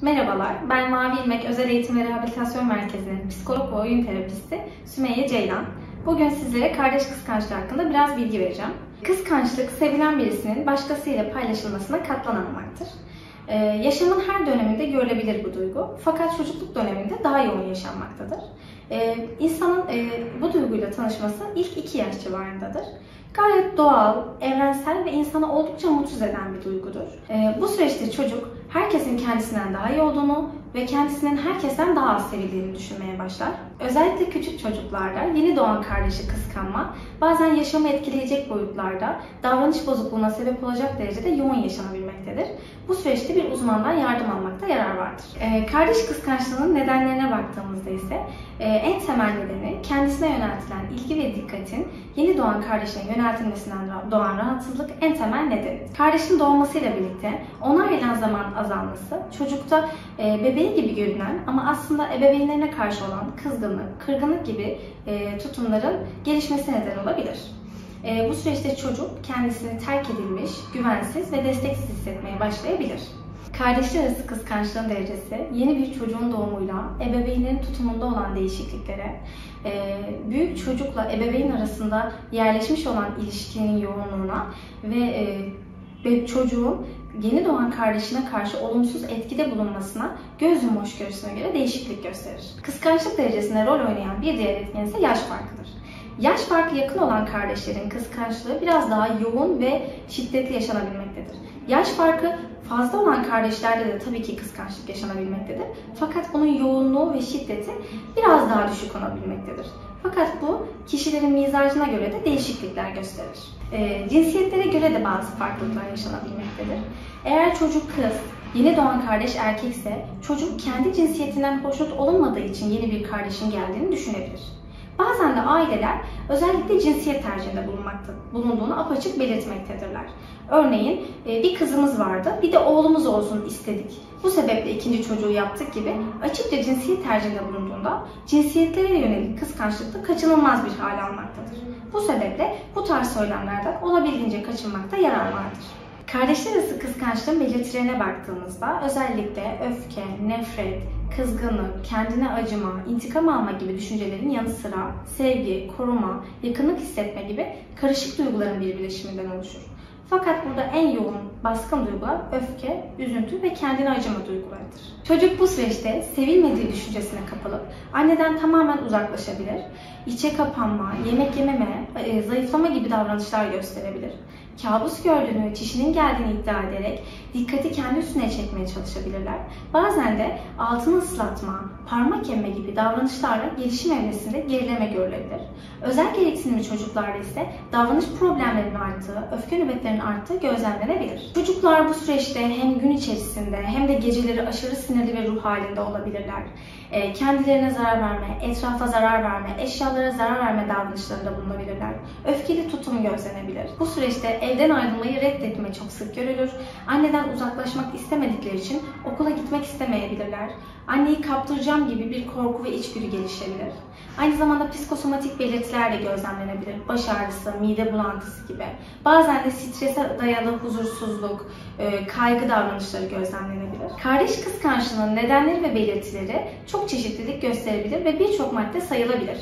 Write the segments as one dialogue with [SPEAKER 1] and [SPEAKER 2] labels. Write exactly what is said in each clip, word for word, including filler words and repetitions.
[SPEAKER 1] Merhabalar, ben Mavi İlmek Özel Eğitim ve Rehabilitasyon Merkezi'nin psikolog ve oyun terapisti Sümeyye Ceylan. Bugün sizlere kardeş kıskançlığı hakkında biraz bilgi vereceğim. Kıskançlık, sevilen birisinin başkasıyla paylaşılmasına katlanamamaktır. Ee, yaşamın her döneminde görülebilir bu duygu, fakat çocukluk döneminde daha yoğun yaşanmaktadır. Ee, insanın e, bu duyguyla tanışması ilk iki yaş civarındadır. Gayet doğal, evrensel ve insanı oldukça mutsuz eden bir duygudur. Ee, bu süreçte çocuk herkesin kendisinden daha iyi olduğunu ve kendisinin herkesten daha az sevildiğini düşünmeye başlar. Özellikle küçük çocuklarda yeni doğan kardeşi kıskanma bazen yaşamı etkileyecek boyutlarda davranış bozukluğuna sebep olacak derecede yoğun yaşanabilmektedir. Bu süreçte bir uzmandan yardım almakta yarar vardır. Ee, kardeş kıskançlığının nedenlerine baktığımızda ise e, en temel nedeni kendisine yöneltilen ilgi ve dikkatin yeni doğan kardeşine yöneltilmesinden doğan rahatsızlık en temel nedeni. Kardeşin doğmasıyla birlikte ona ayrılan zaman azalması çocukta e, bebeği gibi görünen ama aslında ebeveynlerine karşı olan kızgınlık, kırgınlık gibi e, tutumların gelişmesine neden olabilir. E, bu süreçte çocuk kendisini terk edilmiş, güvensiz ve desteksiz hissetmeye başlayabilir. Kardeşler arası kıskançlığın derecesi yeni bir çocuğun doğumuyla ebeveynlerin tutumunda olan değişikliklere, e, büyük çocukla ebeveyn arasında yerleşmiş olan ilişkinin yoğunluğuna ve e, ve çocuğun yeni doğan kardeşine karşı olumsuz etkide bulunmasına, göz yumma hoşgörüsüne göre değişiklik gösterir. Kıskançlık derecesinde rol oynayan bir diğer etken ise yaş farkıdır. Yaş farkı yakın olan kardeşlerin kıskançlığı biraz daha yoğun ve şiddetli yaşanabilmektedir. Yaş farkı fazla olan kardeşlerde de tabii ki kıskançlık yaşanabilmektedir. Fakat bunun yoğunluğu ve şiddeti biraz daha düşük olabilmektedir. Fakat bu kişilerin mizacına göre de değişiklikler gösterir. E, cinsiyetlere göre de bazı farklılıklar yaşanabilmektedir. Eğer çocuk kız, yeni doğan kardeş erkekse çocuk kendi cinsiyetinden hoşnut olunmadığı için yeni bir kardeşin geldiğini düşünebilir. Bazen de aileler özellikle cinsiyet tercihinde bulunmakta, bulunduğunu apaçık belirtmektedirler. Örneğin bir kızımız vardı, bir de oğlumuz olsun istedik. Bu sebeple ikinci çocuğu yaptık gibi açıkça cinsiyet tercihinde bulunduğunda cinsiyetlere yönelik kıskançlıkta kaçınılmaz bir hal almaktadır. Bu sebeple bu tarz söylemlerden olabildiğince kaçınmakta yarar vardır. Kardeşler arası kıskançlığın belirtilerine baktığımızda özellikle öfke, nefret, kızgınlık, kendine acıma, intikam alma gibi düşüncelerin yanı sıra sevgi, koruma, yakınlık hissetme gibi karışık duyguların bir birleşiminden oluşur. Fakat burada en yoğun, baskın duygular öfke, üzüntü ve kendine acıma duygularıdır. Çocuk bu süreçte sevilmediği düşüncesine kapılıp anneden tamamen uzaklaşabilir, içe kapanma, yemek yememe, zayıflama gibi davranışlar gösterebilir. Kabus gördüğünü, çişinin geldiğini iddia ederek dikkati kendi üstüne çekmeye çalışabilirler. Bazen de altını ıslatma, parmak yeme gibi davranışlarla gelişim evresinde gerileme görülebilir. Özel gereksinimli çocuklarda ise davranış problemlerinin arttığı, öfke nöbetlerinin arttığı gözlemlenebilir. Çocuklar bu süreçte hem gün içerisinde hem de geceleri aşırı sinirli ve ruh halinde olabilirler. Kendilerine zarar verme, etrafa zarar verme, eşyalara zarar verme davranışlarında bulunabilirler. Öfkeli tutum gözlenebilir. Bu süreçte evden ayrılmayı reddetme çok sık görülür. Anneden uzaklaşmak istemedikleri için okula gitmek istemeyebilirler. Anneyi kaptıracağım gibi bir korku ve içgüdü gelişebilir. Aynı zamanda psikosomatik belirtiler de gözlemlenebilir. Baş ağrısı, mide bulantısı gibi. Bazen de strese dayalı huzursuzluk, kaygı davranışları gözlemlenebilir. Kardeş kıskançlığının nedenleri ve belirtileri çok çeşitlilik gösterebilir ve birçok madde sayılabilir.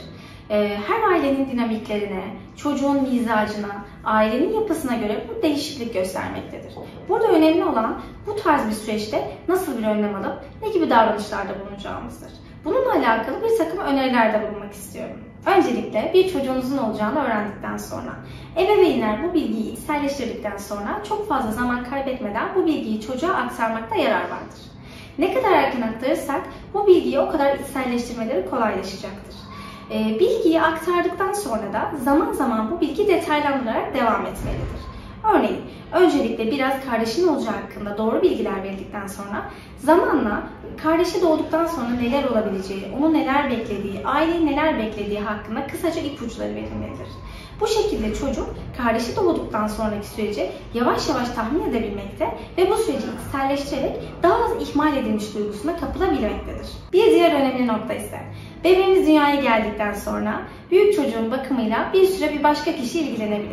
[SPEAKER 1] Her ailenin dinamiklerine, çocuğun mizacına, ailenin yapısına göre bu değişiklik göstermektedir. Burada önemli olan bu tarz bir süreçte nasıl bir önlem alıp ne gibi davranışlarda bulunacağımızdır. Bununla alakalı bir takım önerilerde bulunmak istiyorum. Öncelikle bir çocuğunuzun olacağını öğrendikten sonra, ebeveynler bu bilgiyi içselleştirdikten sonra çok fazla zaman kaybetmeden bu bilgiyi çocuğa aktarmakta yarar vardır. Ne kadar erken aktarırsak bu bilgiyi o kadar içselleştirmeleri kolaylaşacaktır. E, bilgiyi aktardıktan sonra da zaman zaman bu bilgi detaylandırarak devam etmelidir. Örneğin, öncelikle biraz kardeşin olacağı hakkında doğru bilgiler verildikten sonra zamanla kardeşi doğduktan sonra neler olabileceği, onu neler beklediği, aileyi neler beklediği hakkında kısaca ipuçları verilmelidir. Bu şekilde çocuk kardeşi doğduktan sonraki süreci yavaş yavaş tahmin edebilmekte ve bu süreci içselleştirerek daha az ihmal edilmiş duygusuna kapılabilmektedir. Bir diğer önemli nokta ise bebeğimiz dünyaya geldikten sonra büyük çocuğun bakımıyla bir süre bir başka kişi ilgilenebilir.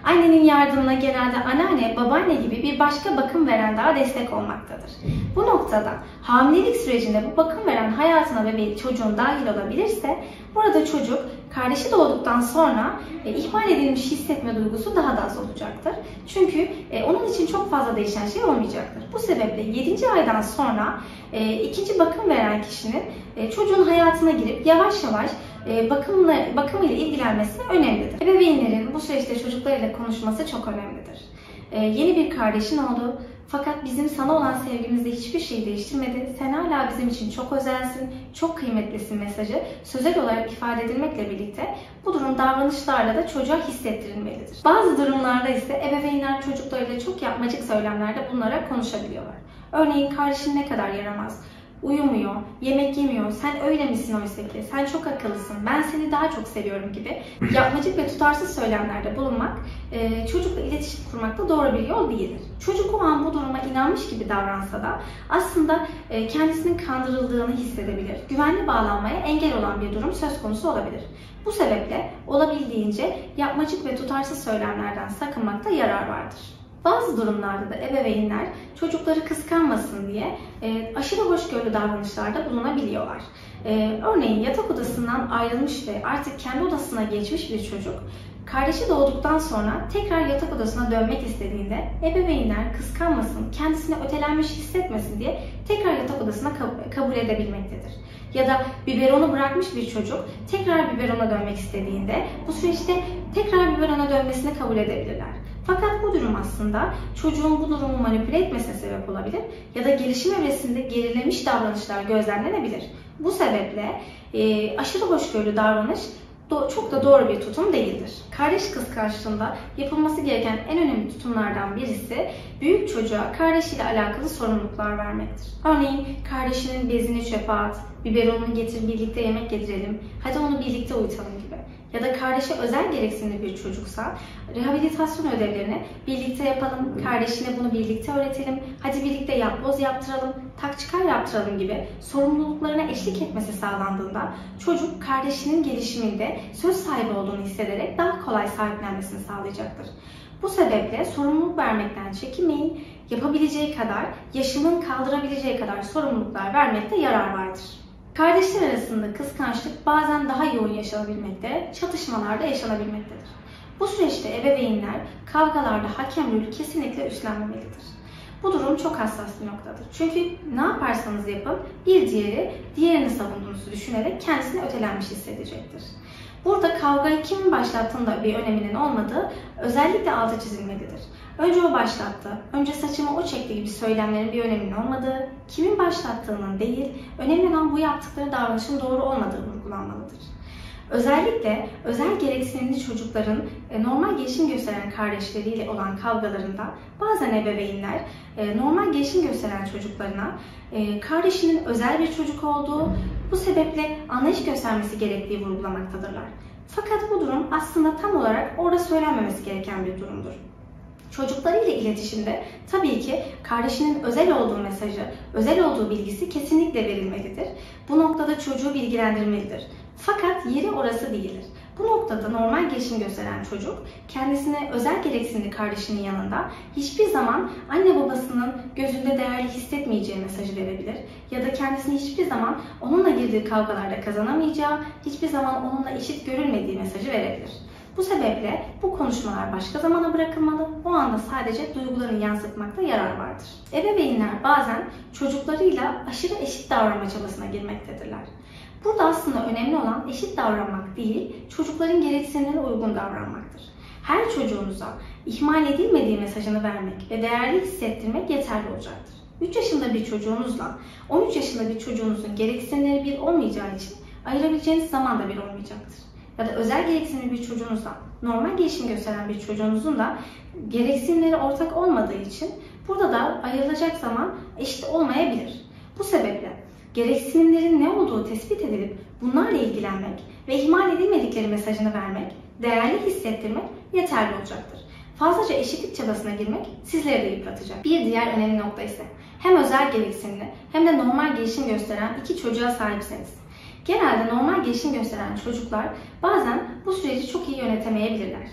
[SPEAKER 1] Annenin yardımına genelde anneanne, babaanne gibi bir başka bakım veren daha destek olmaktadır. Bu noktada hamilelik sürecinde bu bakım veren hayatına bebeği çocuğun dahil olabilirse burada çocuk kardeşi doğduktan sonra e, ihmal edilmiş hissetme duygusu daha da az olacaktır. Çünkü e, onun için çok fazla değişen şey olmayacaktır. Bu sebeple yedinci aydan sonra e, ikinci bakım veren kişinin e, çocuğun hayatına girip yavaş yavaş e, bakımla, bakımıyla ilgilenmesi önemlidir. Ebeveynlerin bu süreçte çocuklarıyla konuşması çok önemlidir. E, yeni bir kardeşin oldu. Fakat bizim sana olan sevgimizde hiçbir şey değiştirmedi. Sen hala bizim için çok özelsin, çok kıymetlisin mesajı sözel olarak ifade edilmekle birlikte bu durum davranışlarla da çocuğa hissettirilmelidir. Bazı durumlarda ise ebeveynler çocuklarıyla çok yapmacık söylemlerde bunlara konuşabiliyorlar. Örneğin kardeşin ne kadar yaramaz, uyumuyor, yemek yemiyor, sen öyle misin oysa ki, sen çok akıllısın, ben seni daha çok seviyorum gibi yapmacık ve tutarsız söylemlerde bulunmak çocukla iletişim kurmakta doğru bir yol değildir. Çocuk o an bu duruma inanmış gibi davransa da aslında kendisinin kandırıldığını hissedebilir. Güvenli bağlanmaya engel olan bir durum söz konusu olabilir. Bu sebeple olabildiğince yapmacık ve tutarsız söylemlerden sakınmakta yarar vardır. Bazı durumlarda da ebeveynler çocukları kıskanmasın diye e, aşırı hoşgörülü davranışlarda bulunabiliyorlar. E, örneğin yatak odasından ayrılmış ve artık kendi odasına geçmiş bir çocuk, kardeşi doğduktan sonra tekrar yatak odasına dönmek istediğinde ebeveynler kıskanmasın, kendisini ötelenmiş hissetmesin diye tekrar yatak odasına kabul edebilmektedir. Ya da biberonu bırakmış bir çocuk tekrar biberona dönmek istediğinde bu süreçte tekrar biberona dönmesini kabul edebilirler. Fakat bu durum aslında çocuğun bu durumu manipüle etmesine sebep olabilir ya da gelişim evresinde gerilemiş davranışlar gözlemlenebilir. Bu sebeple e, aşırı hoşgörülü davranış çok da doğru bir tutum değildir. Kardeş kıskançlığında yapılması gereken en önemli tutumlardan birisi büyük çocuğa kardeşiyle alakalı sorumluluklar vermektir. Örneğin kardeşinin bezini çöpe at, biberonunu getir birlikte yemek yedirelim, hadi onu birlikte uyutalım gibi. Ya da kardeşe özel gereksinimli bir çocuksa rehabilitasyon ödevlerini birlikte yapalım, kardeşine bunu birlikte öğretelim, hadi birlikte yapboz yaptıralım, tak çıkar yaptıralım gibi sorumluluklarına eşlik etmesi sağlandığında çocuk kardeşinin gelişiminde söz sahibi olduğunu hissederek daha kolay sahiplenmesini sağlayacaktır. Bu sebeple sorumluluk vermekten çekinmeyin, yapabileceği kadar, yaşının kaldırabileceği kadar sorumluluklar vermekte yarar vardır. Kardeşler arasında kıskançlık bazen daha yoğun yaşanabilmekte, çatışmalarda yaşanabilmektedir. Bu süreçte ebeveynler kavgalarda hakem rolü kesinlikle üstlenmemelidir. Bu durum çok hassas bir noktadır. Çünkü ne yaparsanız yapın bir diğeri diğerini savunduğunuzu düşünerek kendisini ötelenmiş hissedecektir. Burada kavgayı kimin başlattığında bir öneminin olmadığı özellikle altı çizilmelidir. Önce o başlattı, önce saçımı o çekti gibi söylemlerin bir öneminin olmadığı, kimin başlattığının değil, önemli olan bu yaptıkları davranışın doğru olmadığı vurgulanmalıdır. Özellikle özel gereksinimli çocukların normal gelişim gösteren kardeşleriyle olan kavgalarında bazen ebeveynler normal gelişim gösteren çocuklarına kardeşinin özel bir çocuk olduğu, bu sebeple anlayış göstermesi gerektiği vurgulamaktadırlar. Fakat bu durum aslında tam olarak orada söylenmemesi gereken bir durumdur. Çocuklarıyla iletişimde tabii ki kardeşinin özel olduğu mesajı, özel olduğu bilgisi kesinlikle verilmelidir. Bu noktada çocuğu bilgilendirmelidir. Fakat yeri orası değildir. Bu noktada normal gelişim gösteren çocuk kendisine özel gereksinimli kardeşinin yanında hiçbir zaman anne babasının gözünde değerli hissetmeyeceği mesajı verebilir. Ya da kendisini hiçbir zaman onunla girdiği kavgalarda kazanamayacağı, hiçbir zaman onunla eşit görülmediği mesajı verebilir. Bu sebeple bu konuşmalar başka zamana bırakılmalı, o anda sadece duygularını yansıtmakta yarar vardır. Ebeveynler bazen çocuklarıyla aşırı eşit davranma çabasına girmektedirler. Burada aslında önemli olan eşit davranmak değil, çocukların gereksinimlerine uygun davranmaktır. Her çocuğunuza ihmal edilmediği mesajını vermek ve değerli hissettirmek yeterli olacaktır. üç yaşında bir çocuğunuzla on üç yaşında bir çocuğunuzun gereksinimleri bir olmayacağı için ayırabileceğiniz zaman da bir olmayacaktır. Ya da özel gereksinimli bir çocuğunuzla normal gelişim gösteren bir çocuğunuzun da gereksinimleri ortak olmadığı için burada da ayrılacak zaman eşit olmayabilir. Bu sebeple gereksinimlerin ne olduğu tespit edilip bunlarla ilgilenmek ve ihmal edilmedikleri mesajını vermek, değerli hissettirmek yeterli olacaktır. Fazlaca eşitlik çabasına girmek sizleri de yıpratacak. Bir diğer önemli nokta ise hem özel gereksinimli hem de normal gelişim gösteren iki çocuğa sahipseniz. Genelde normal gelişim gösteren çocuklar bazen bu süreci çok iyi yönetemeyebilirler.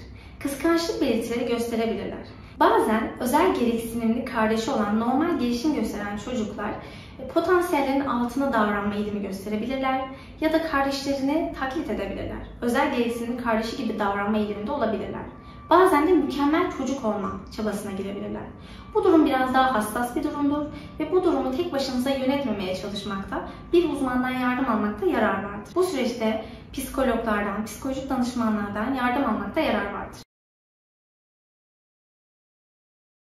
[SPEAKER 1] Kıskançlık belirtileri gösterebilirler. Bazen özel gereksinimli kardeşi olan normal gelişim gösteren çocuklar potansiyellerin altına davranma eğilimi gösterebilirler ya da kardeşlerini taklit edebilirler. Özel gereksinimli kardeşi gibi davranma eğiliminde olabilirler. Bazen de mükemmel çocuk olma çabasına girebilirler. Bu durum biraz daha hassas bir durumdur ve bu durumu tek başınıza yönetmemeye çalışmakta, bir uzmandan yardım almakta yarar vardır. Bu süreçte psikologlardan, psikolojik danışmanlardan yardım almakta yarar vardır.